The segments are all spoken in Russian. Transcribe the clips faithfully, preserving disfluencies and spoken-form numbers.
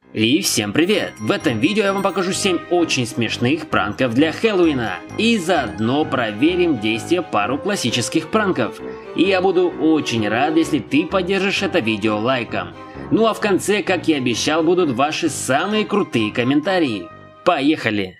И всем привет! В этом видео я вам покажу семь очень смешных пранков для Хэллоуина. И заодно проверим действие пару классических пранков. И я буду очень рад, если ты поддержишь это видео лайком. Ну а в конце, как и обещал, будут ваши самые крутые комментарии. Поехали!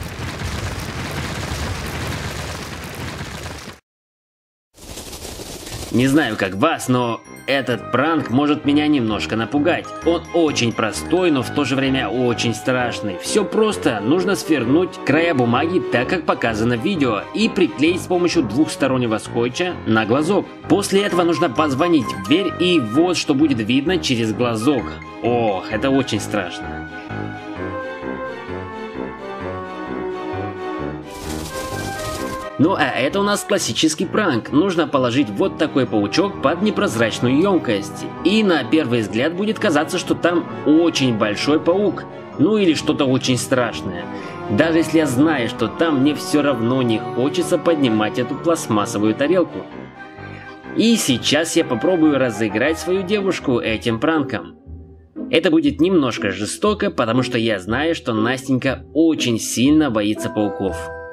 Не знаю как вас, но этот пранк может меня немножко напугать. Он очень простой, но в то же время очень страшный. Все просто, нужно свернуть края бумаги так, как показано в видео, и приклеить с помощью двухстороннего скотча на глазок. После этого нужно позвонить в дверь, и вот что будет видно через глазок. Ох, это очень страшно. Ну а это у нас классический пранк. Нужно положить вот такой паучок под непрозрачную емкость. И на первый взгляд будет казаться, что там очень большой паук. Ну или что-то очень страшное. Даже если я знаю, что там, мне все равно не хочется поднимать эту пластмассовую тарелку. И сейчас я попробую разыграть свою девушку этим пранком. Это будет немножко жестоко, потому что я знаю, что Настенька очень сильно боится пауков.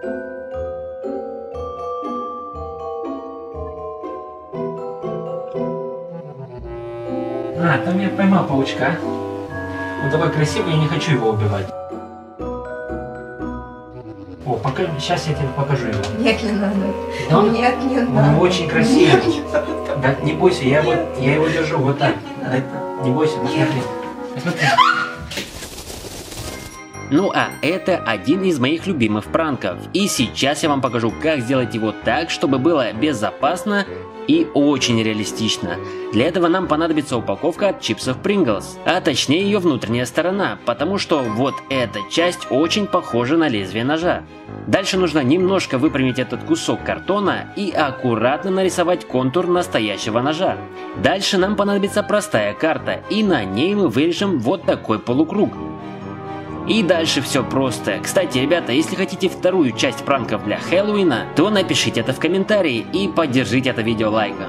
А, там я поймал паучка. Он такой красивый, я не хочу его убивать. О, пока... сейчас я тебе покажу его. Нет, не надо. Он, Нет, не он надо. очень красивый. Да, не бойся, я его, я его держу вот так. Да, не бойся, посмотри. Посмотри. Ну а это один из моих любимых пранков. И сейчас я вам покажу, как сделать его так, чтобы было безопасно и очень реалистично. Для этого нам понадобится упаковка от чипсов Pringles, а точнее ее внутренняя сторона, потому что вот эта часть очень похожа на лезвие ножа. Дальше нужно немножко выпрямить этот кусок картона и аккуратно нарисовать контур настоящего ножа. Дальше нам понадобится простая карта, и на ней мы вырежем вот такой полукруг. И дальше все просто. Кстати, ребята, если хотите вторую часть пранков для Хэллоуина, то напишите это в комментарии и поддержите это видео лайком.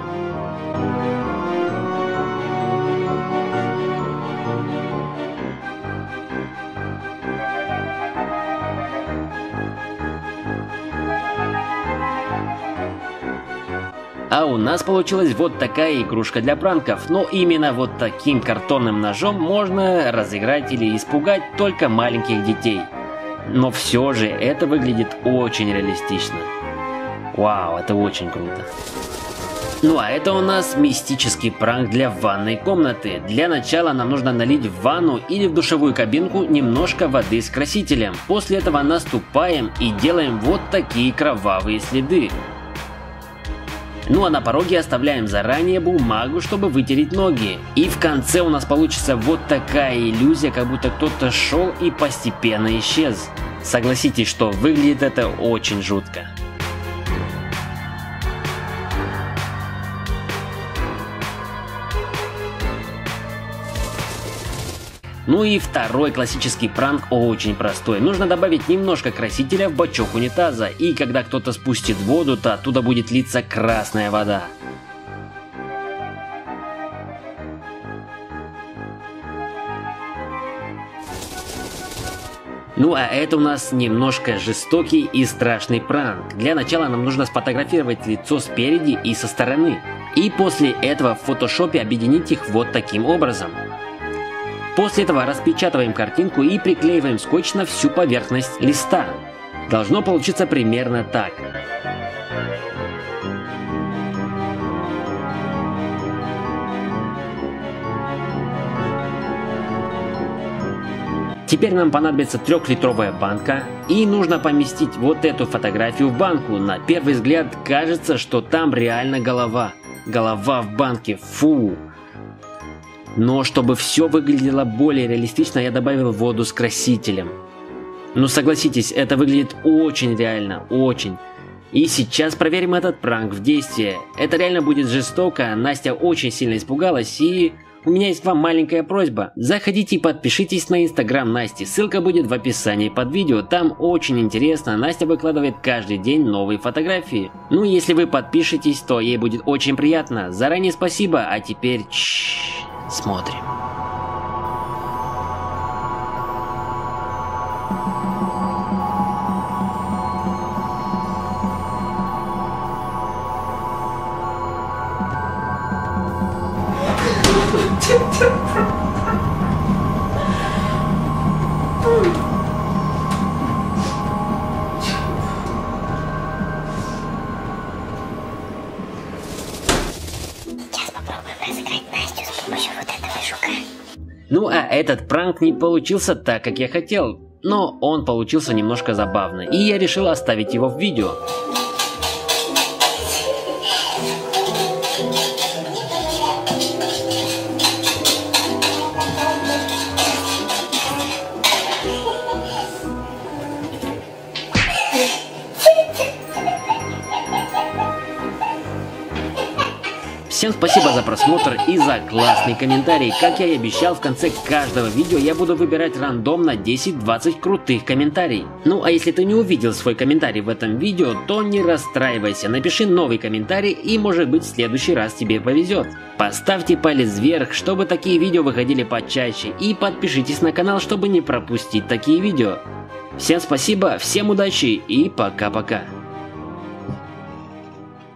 А у нас получилась вот такая игрушка для пранков, но именно вот таким картонным ножом можно разыграть или испугать только маленьких детей. Но все же это выглядит очень реалистично. Вау, это очень круто. Ну а это у нас мистический пранк для ванной комнаты. Для начала нам нужно налить в ванну или в душевую кабинку немножко воды с красителем. После этого наступаем и делаем вот такие кровавые следы. Ну а на пороге оставляем заранее бумагу, чтобы вытереть ноги. И в конце у нас получится вот такая иллюзия, как будто кто-то шел и постепенно исчез. Согласитесь, что выглядит это очень жутко. Ну и второй классический пранк очень простой. Нужно добавить немножко красителя в бачок унитаза, и когда кто-то спустит воду, то оттуда будет литься красная вода. Ну а это у нас немножко жестокий и страшный пранк. Для начала нам нужно сфотографировать лицо спереди и со стороны. И после этого в фотошопе объединить их вот таким образом. После этого распечатываем картинку и приклеиваем скотч на всю поверхность листа. Должно получиться примерно так. Теперь нам понадобится трехлитровая банка, и нужно поместить вот эту фотографию в банку. На первый взгляд кажется, что там реально голова. Голова в банке, фу! Но чтобы все выглядело более реалистично, я добавил воду с красителем. Ну согласитесь, это выглядит очень реально, очень. И сейчас проверим этот пранк в действии. Это реально будет жестоко, Настя очень сильно испугалась, и у меня есть к вам маленькая просьба. Заходите и подпишитесь на инстаграм Насти, ссылка будет в описании под видео, там очень интересно, Настя выкладывает каждый день новые фотографии. Ну если вы подпишетесь, то ей будет очень приятно. Заранее спасибо, а теперь... Смотрим. Сейчас попробуем разыграть Настю с помощью вот этого жука. Ну а этот пранк не получился так, как я хотел, но он получился немножко забавно, и я решил оставить его в видео. Всем спасибо за просмотр и за классный комментарий. Как я и обещал, в конце каждого видео я буду выбирать рандомно десять-двадцать крутых комментариев. Ну а если ты не увидел свой комментарий в этом видео, то не расстраивайся, напиши новый комментарий и может быть в следующий раз тебе повезет. Поставьте палец вверх, чтобы такие видео выходили почаще, и подпишитесь на канал, чтобы не пропустить такие видео. Всем спасибо, всем удачи и пока-пока.